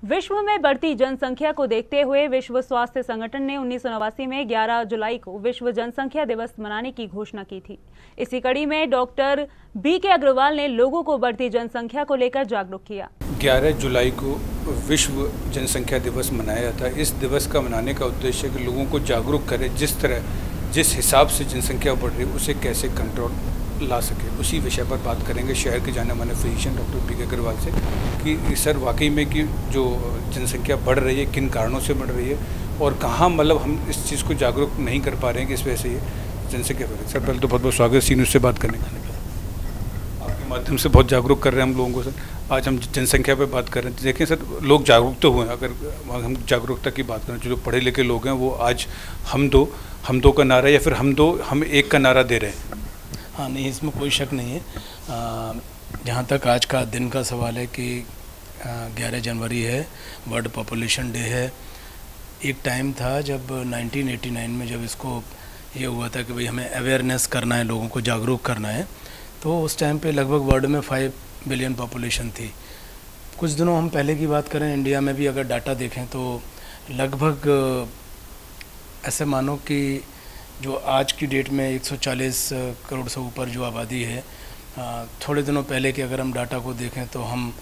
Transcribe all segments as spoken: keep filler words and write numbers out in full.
विश्व में बढ़ती जनसंख्या को देखते हुए विश्व स्वास्थ्य संगठन ने उन्नीस सौ नवासी में ग्यारह जुलाई को विश्व जनसंख्या दिवस मनाने की घोषणा की थी। इसी कड़ी में डॉक्टर बी के अग्रवाल ने लोगों को बढ़ती जनसंख्या को लेकर जागरूक किया। ग्यारह जुलाई को विश्व जनसंख्या दिवस मनाया जाता है। इस दिवस का मनाने का उद्देश्य है कि लोगों को जागरूक करें, जिस तरह जिस हिसाब से जनसंख्या बढ़ रही है उसे कैसे कंट्रोल ला सके। उसी विषय पर बात करेंगे शहर के जाने माने फिजिशियन डॉक्टर बी के अग्रवाल से कि सर वाकई में कि जो जनसंख्या बढ़ रही है किन कारणों से बढ़ रही है और कहाँ मतलब हम इस चीज़ को जागरूक नहीं कर पा रहे हैं कि इस वजह से ये जनसंख्या बढ़ रही है। सर पहले तो बहुत बहुत स्वागत है सी न्यूज़ से बात करने का। आपके माध्यम से बहुत जागरूक कर रहे हैं हम लोगों को सर। आज हम जनसंख्या पर बात कर रहे हैं। देखें सर, लोग जागरूक तो हुए हैं। अगर हम जागरूकता की बात करें, जो पढ़े लिखे लोग हैं वो आज हम दो हम दो का नारा या फिर हम दो हम एक का नारा दे रहे हैं। हाँ नहीं, इसमें कोई शक नहीं है। जहाँ तक आज का दिन का सवाल है कि ग्यारह जनवरी है, वर्ल्ड पॉपुलेशन डे है। एक टाइम था जब नाइनटीन एटी नाइन में जब इसको ये हुआ था कि भाई हमें अवेयरनेस करना है, लोगों को जागरूक करना है, तो उस टाइम पे लगभग वर्ल्ड में फाइव बिलियन पॉपुलेशन थी। कुछ दिनों हम पहले की बात करें, इंडिया में भी अगर डाटा देखें तो लगभग ऐसे मानो कि जो आज की डेट में एक सौ चालीस करोड़ से ऊपर जो आबादी है, थोड़े दिनों पहले के अगर हम डाटा को देखें तो हम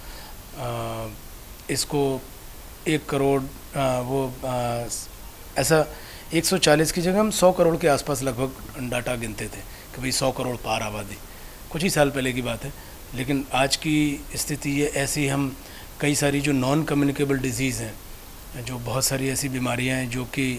इसको एक करोड़ वो ऐसा एक सौ चालीस की जगह हम सौ करोड़ के आसपास लगभग डाटा गिनते थे कि भाई सौ करोड़ पार आबादी। कुछ ही साल पहले की बात है। लेकिन आज की स्थिति ये ऐसी, हम कई सारी जो नॉन कम्युनिकेबल डिजीज़ हैं, जो बहुत सारी ऐसी बीमारियां हैं जो कि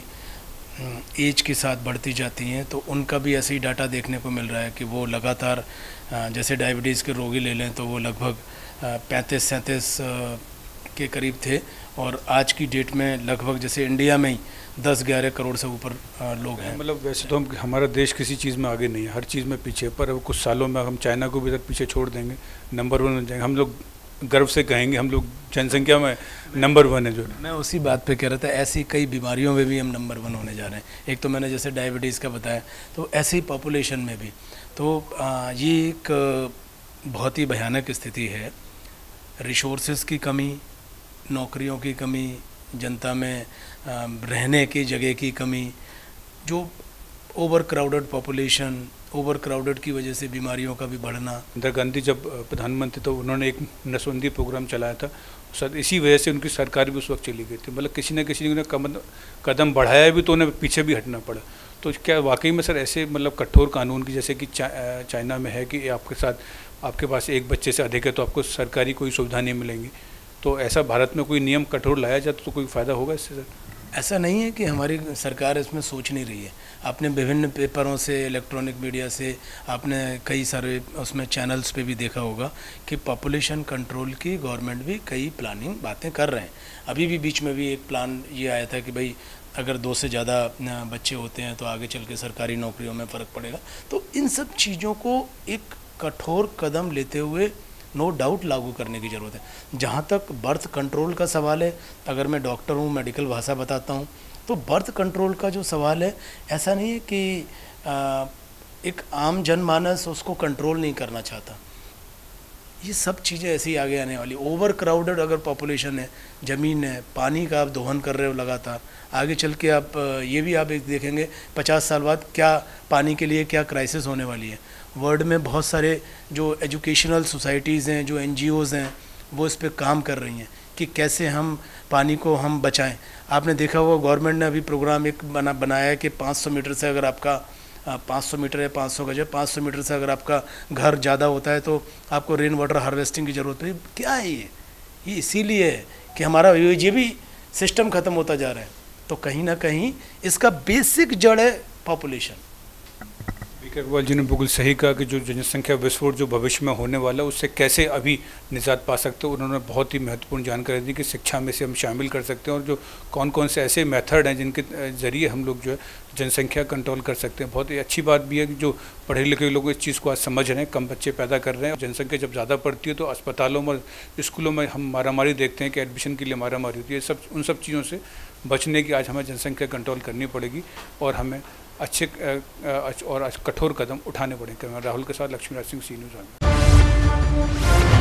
एज के साथ बढ़ती जाती हैं, तो उनका भी ऐसे ही डाटा देखने को मिल रहा है कि वो लगातार, जैसे डायबिटीज़ के रोगी ले लें तो वो लगभग पैंतीस सैंतीस के करीब थे और आज की डेट में लगभग जैसे इंडिया में ही दस ग्यारह करोड़ से ऊपर लोग हैं। मतलब वैसे तो हम हमारा देश किसी चीज़ में आगे नहीं है, हर चीज़ में पीछे, पर अब कुछ सालों में हम चाइना को भी इधर पीछे छोड़ देंगे, नंबर वन बन जाएंगे। हम लोग गर्व से कहेंगे हम लोग जनसंख्या में नंबर वन है। जो मैं उसी बात पे कह रहा था, ऐसी कई बीमारियों में भी हम नंबर वन होने जा रहे हैं। एक तो मैंने जैसे डायबिटीज़ का बताया, तो ऐसी पॉपुलेशन में भी तो आ, ये एक बहुत ही भयानक स्थिति है। रिसोर्सेज की कमी, नौकरियों की कमी, जनता में आ, रहने की जगह की कमी, जो overcrowded population, overcrowded की वजह से बीमारियों का भी बढ़ना। इंदिरा गांधी जब प्रधानमंत्री तो उन्होंने एक नसबंदी प्रोग्राम चलाया था, शायद इसी वजह से उनकी सरकार भी उस वक्त चली गई थी। मतलब किसी न किसी ने कदम बढ़ाया भी तो उन्हें पीछे भी हटना पड़ा। तो क्या वाकई में सर ऐसे मतलब कठोर कानून की, जैसे कि चा, चाइना में है कि आपके साथ आपके पास एक बच्चे से अधिक है तो आपको सरकारी कोई सुविधा नहीं मिलेंगी, तो ऐसा भारत में कोई नियम कठोर लाया जाए तो कोई फ़ायदा होगा इससे सर? ऐसा नहीं है कि हमारी सरकार इसमें सोच नहीं रही है। आपने विभिन्न पेपरों से, इलेक्ट्रॉनिक मीडिया से, आपने कई सारे उसमें चैनल्स पे भी देखा होगा कि पॉपुलेशन कंट्रोल की गवर्नमेंट भी कई प्लानिंग बातें कर रहे हैं। अभी भी बीच में भी एक प्लान ये आया था कि भाई अगर दो से ज़्यादा बच्चे होते हैं तो आगे चल के सरकारी नौकरियों में फ़र्क पड़ेगा। तो इन सब चीज़ों को एक कठोर कदम लेते हुए नो डाउट लागू करने की ज़रूरत है। जहाँ तक बर्थ कंट्रोल का सवाल है, अगर मैं डॉक्टर हूँ, मेडिकल भाषा बताता हूँ, तो बर्थ कंट्रोल का जो सवाल है, ऐसा नहीं है कि आ, एक आम जनमानस उसको कंट्रोल नहीं करना चाहता। ये सब चीज़ें ऐसे ही आगे आने वाली। ओवर क्राउडेड अगर पॉपुलेशन है, ज़मीन है, पानी का आप दोहन कर रहे हो लगातार, आगे चल के आप ये भी आप एक देखेंगे पचास साल बाद क्या पानी के लिए क्या क्राइसिस होने वाली है। वर्ल्ड में बहुत सारे जो एजुकेशनल सोसाइटीज़ हैं, जो एन जी ओज़ हैं, वो इस पर काम कर रही हैं कि कैसे हम पानी को हम बचाएं। आपने देखा होगा गवर्नमेंट ने अभी प्रोग्राम एक बना बनाया है कि पाँच सौ मीटर से अगर आपका पाँच सौ मीटर है, पाँच सौ गज है, पाँच सौ मीटर से अगर आपका घर ज़्यादा होता है तो आपको रेन वाटर हार्वेस्टिंग की ज़रूरत है। क्या है ये ये इसीलिए है कि हमारा ये भी सिस्टम ख़त्म होता जा रहा है। तो कहीं ना कहीं इसका बेसिक जड़ है पॉपुलेशन। अग्रवाल जी ने बिल्कुल सही कहा कि जो जनसंख्या विस्फोट जो भविष्य में होने वाला है उससे कैसे अभी निजात पा सकते हो। उन्होंने बहुत ही महत्वपूर्ण जानकारी दी कि शिक्षा में से हम शामिल कर सकते हैं और जो कौन कौन से ऐसे मेथड हैं जिनके ज़रिए हम लोग जो है जनसंख्या कंट्रोल कर सकते हैं। बहुत ही अच्छी बात भी है कि जो पढ़े लिखे लोग इस चीज़ को आज समझ रहे हैं, कम बच्चे पैदा कर रहे हैं। जनसंख्या जब ज़्यादा बढ़ती है तो अस्पतालों में, स्कूलों में हम मारामारी देखते हैं कि एडमिशन के लिए मारामारी होती है। सब उन सब चीज़ों से बचने की आज हमें जनसंख्या कंट्रोल करनी पड़ेगी और हमें अच्छे और कठोर कदम उठाने पड़ेंगे। राहुल के साथ लक्ष्मीराज सिंह, सी न्यूज़।